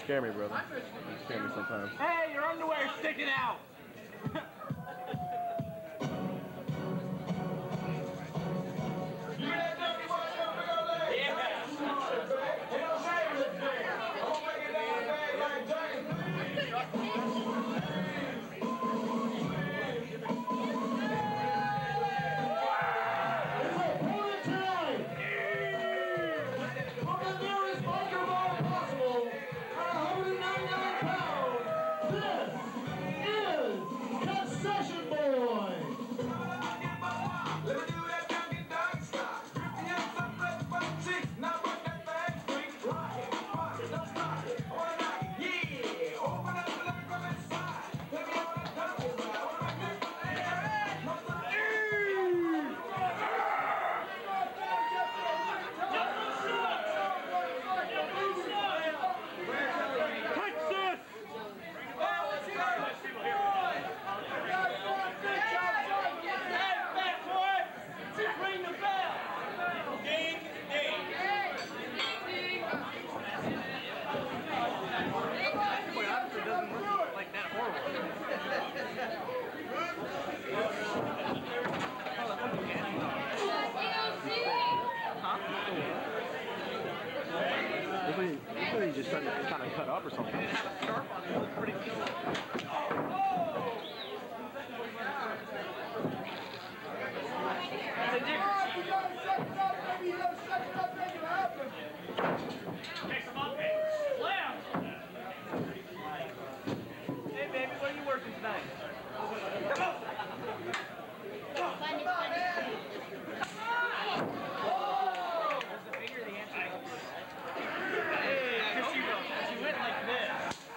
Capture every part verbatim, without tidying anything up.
scare me, brother. You scare me sometimes. Hey, your underwear's sticking out! You just started to kind of cut up or something. It had a sharp on it. It looked pretty cool. It's a difference. You gotta shut it up, baby. You gotta shut it up, make it happen. Take some up, baby. Slam! Hey, baby, what are you working tonight? Come on! Come on, man! Come on! There's the finger, the answer. Hey, because she, she went like this.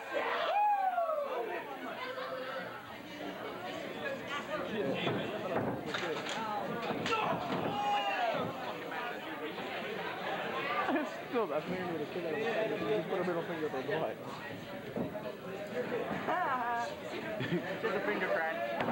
Still, that's maybe with a kid out of the side. You just put a middle finger up his butt. Just a finger crack.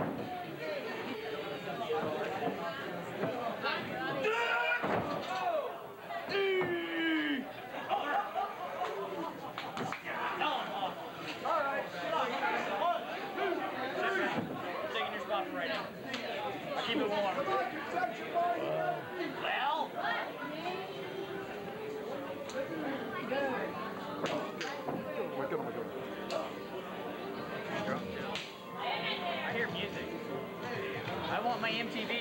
Right now. Keep it warm. Well, I hear music. I want my M T V.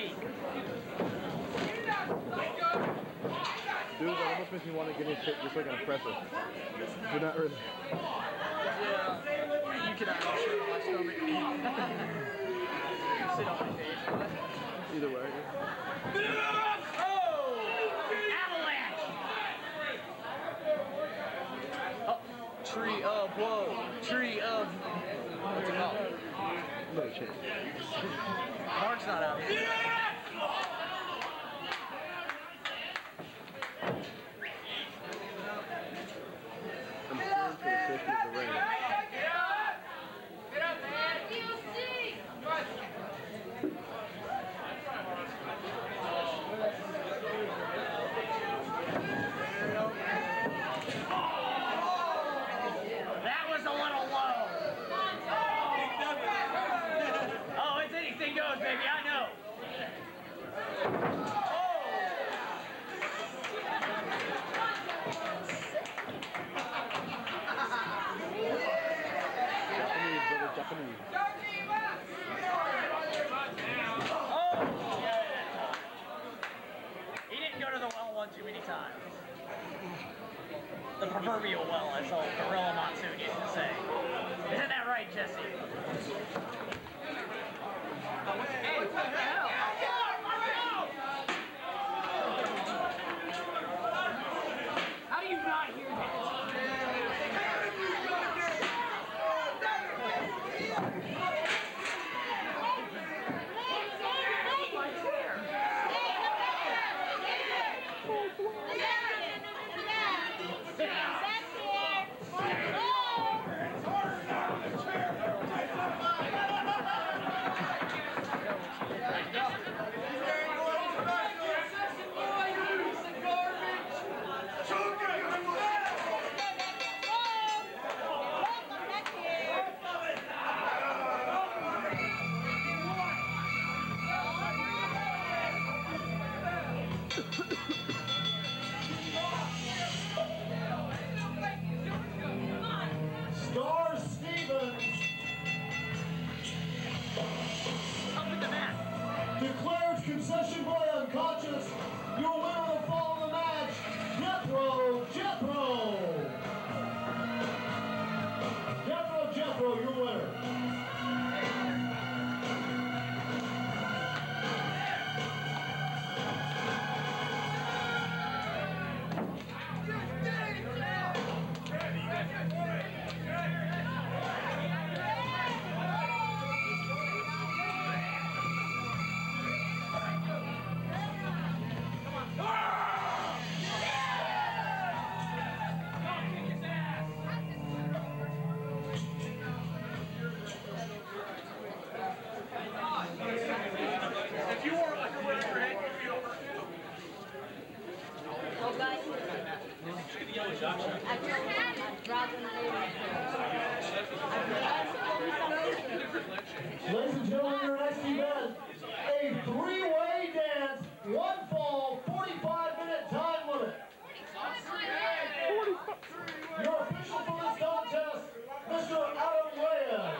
Dude, that almost makes me want to get his shit just like an oppressor. But not really. Yeah. You can actually sit on my stomach. Sit on my face. Either way. Oh! Avalanche! Oh, tree of, whoa. Tree of, what's it called? Little shit. Mark's not out here. I'm fearing for the safety of the rain. That was a little low. Oh, it's anything goes, baby. I know. Japanese, brother, Japanese. Oh, yeah. He didn't go to the well one too many times. The proverbial well, as old Gorilla Monsoon used to say. Isn't that right, Jesse? Hey, what the hell? How do you not hear that? Go. Star Stevens declares concession boy unconscious. Your winner will follow the match, Jethro Jethro. Jethro Jethro, your winner. Ladies and gentlemen, your next event, a three-way dance, one fall, forty-five minute time limit. Your official for this contest, Mister Adam Reyes.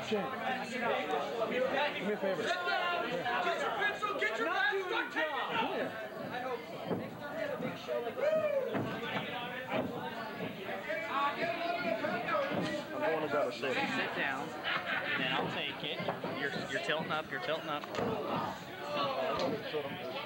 Shane, do me a favor. Get your pencil, get your back, start taking it. Come here. I hope so. Next time we have a big show like I'm going to gotta sit. Sit down, then I'll take it. You're, you're tilting up, you're tilting up. I'm going to sit him.